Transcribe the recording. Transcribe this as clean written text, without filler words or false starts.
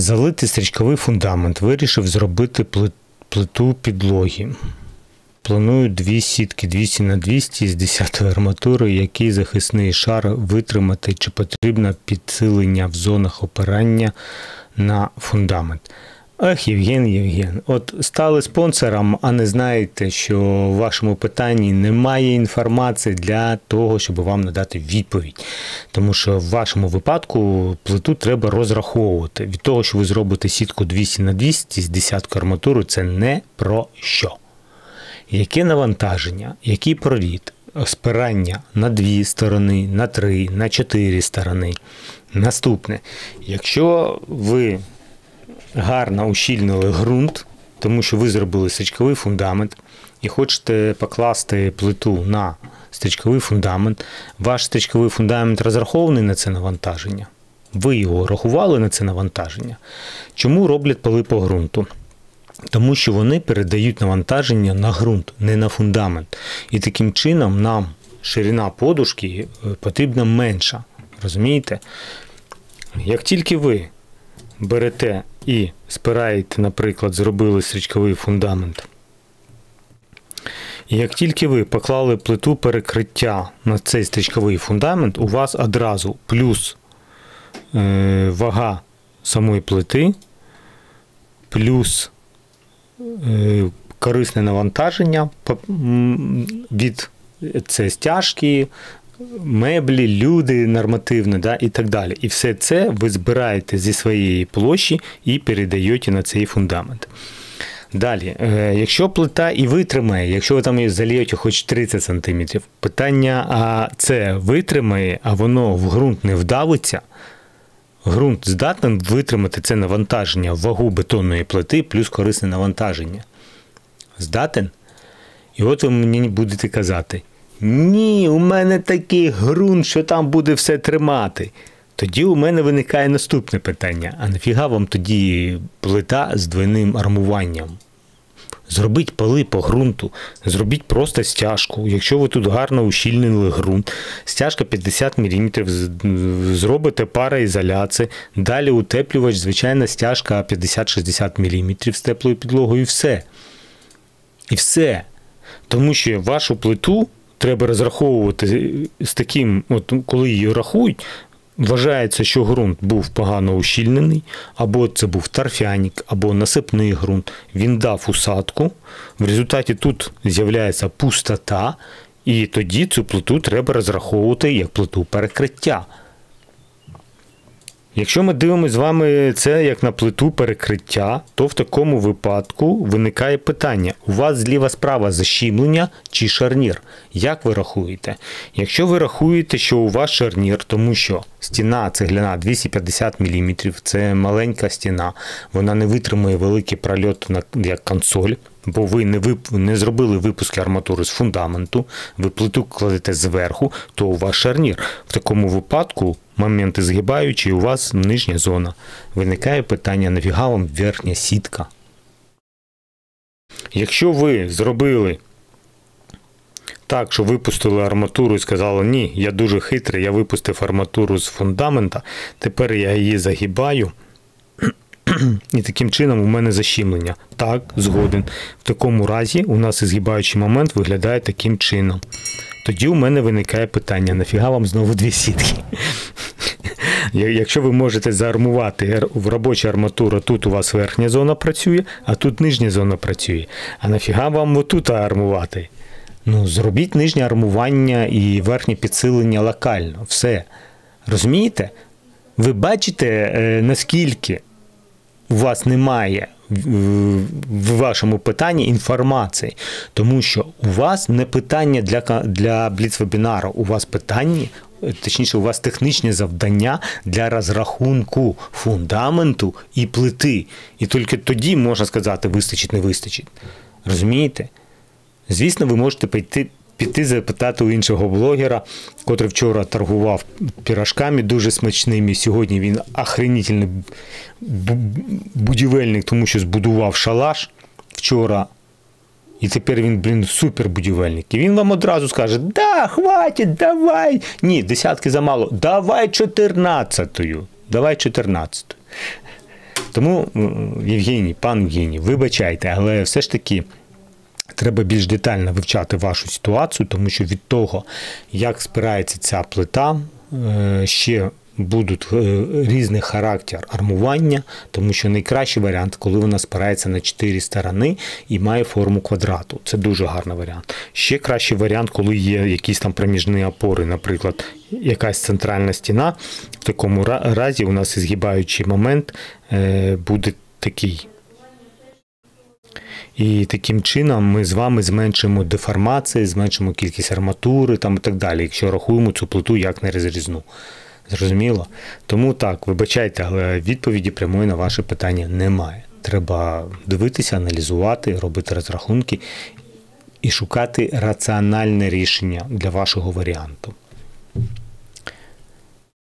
Залити стрічковий фундамент. Вирішив зробити плиту підлоги. Планую 2 сітки 200 на 200 з 10-ї арматури. Який захисний шар витримати? Чи потрібно підсилення в зонах опирання на фундамент? Євген, от стали спонсором, а не знаєте, що в вашому питанні немає інформації для того, щоб вам надати відповідь. Тому що в вашому випадку плиту треба розраховувати. Від того, що ви зробите сітку 200 на 200 з 10-ї арматури, це не про що. Яке навантаження, який прорід, спирання на 2 сторони, на 3, на 4 сторони. Наступне, якщо ви гарно ущільнили ґрунт, тому що ви зробили стрічковий фундамент і хочете покласти плиту на стрічковий фундамент, ваш стрічковий фундамент розрахований на це навантаження. Ви його рахували на це навантаження. Чому роблять поли по ґрунту? Тому що вони передають навантаження на ґрунт, не на фундамент. І таким чином нам ширина подушки потрібна менша. Розумієте? Як тільки ви берете і спираєте, наприклад, зробили стрічковий фундамент, і як тільки ви поклали плиту перекриття на цей стрічковий фундамент, у вас одразу плюс вага самої плити, плюс корисне навантаження від це стяжки, меблі, люди нормативні, да, і так далі. І все це ви збираєте зі своєї площі і передаєте на цей фундамент. Далі, якщо плита і витримає, якщо ви там її залієте хоч 30 см, питання, а це витримає, а воно в ґрунт не вдавиться, ґрунт здатен витримати це навантаження, вагу бетонної плити плюс корисне навантаження. Здатен? І от ви мені будете казати: ні, у мене такий ґрунт, що там буде все тримати. Тоді у мене виникає наступне питання. А нафіга вам тоді плита з двойним армуванням? Зробіть поли по ґрунту, зробіть просто стяжку. Якщо ви тут гарно ущільнили ґрунт, стяжка 50 мм, зробите пароізоляцію, далі утеплювач, звичайна стяжка 50-60 мм з теплою підлогою і все. І все. Тому що вашу плиту треба розраховувати з таким, от коли її рахують, вважається, що ґрунт був погано ущільнений, або це був торфяник, або насипний ґрунт. Він дав усадку, в результаті тут з'являється пустота, і тоді цю плиту треба розраховувати як плиту перекриття. Якщо ми дивимося з вами це як на плиту перекриття, то в такому випадку виникає питання: у вас зліва-справа защімлення чи шарнір? Як ви рахуєте? Якщо ви рахуєте, що у вас шарнір, тому що стіна цегляна 250 мм, це маленька стіна, вона не витримує великий прольот як консоль, бо ви не зробили випуски арматури з фундаменту, ви плиту кладете зверху, то у вас шарнір. В такому випадку моменти згибаючі, у вас нижня зона. Виникає питання: нафіга вам верхня сітка? Якщо ви зробили так, що випустили арматуру і сказали: ні, я дуже хитрий, я випустив арматуру з фундамента, тепер я її загибаю, і таким чином у мене защемлення. Так, згоден. В такому разі у нас і згибаючий момент виглядає таким чином. Тоді у мене виникає питання: нафіга вам знову 2 сітки? Якщо ви можете заармувати в робочу арматуру, тут у вас верхня зона працює, а тут нижня зона працює. А нафіга вам отут армувати? Ну, зробіть нижнє армування і верхнє підсилення локально. Все. Розумієте? Ви бачите, наскільки у вас немає в вашому питанні інформації. Тому що у вас не питання для бліц-вебінару, у вас питання, точніше, у вас технічне завдання для розрахунку фундаменту і плити. І тільки тоді можна сказати, вистачить, не вистачить. Розумієте? Звісно, ви можете піти запитати у іншого блогера, котрий вчора торгував пірожками дуже смачними. Сьогодні він охренительний будівельник, тому що збудував шалаш вчора. І тепер він, супербудівельник. І він вам одразу скаже: да, хватить, давай. Ні, 10 замало. Давай 14-ю. Давай 14-ю. Тому, пан Євгеній, вибачайте, але все ж таки треба більш детально вивчати вашу ситуацію, тому що від того, як спирається ця плита, ще будуть різний характер армування, тому що найкращий варіант, коли вона спирається на 4 сторони і має форму квадрату. Це дуже гарний варіант. Ще кращий варіант, коли є якісь там проміжні опори, наприклад, якась центральна стіна. В такому разі у нас і згибаючий момент буде такий. І таким чином ми з вами зменшимо деформації, зменшимо кількість арматури там, і так далі, якщо рахуємо цю плиту як нерозрізну. Зрозуміло? Тому так, вибачайте, але відповіді прямої на ваше питання немає. Треба дивитися, аналізувати, робити розрахунки і шукати раціональне рішення для вашого варіанту.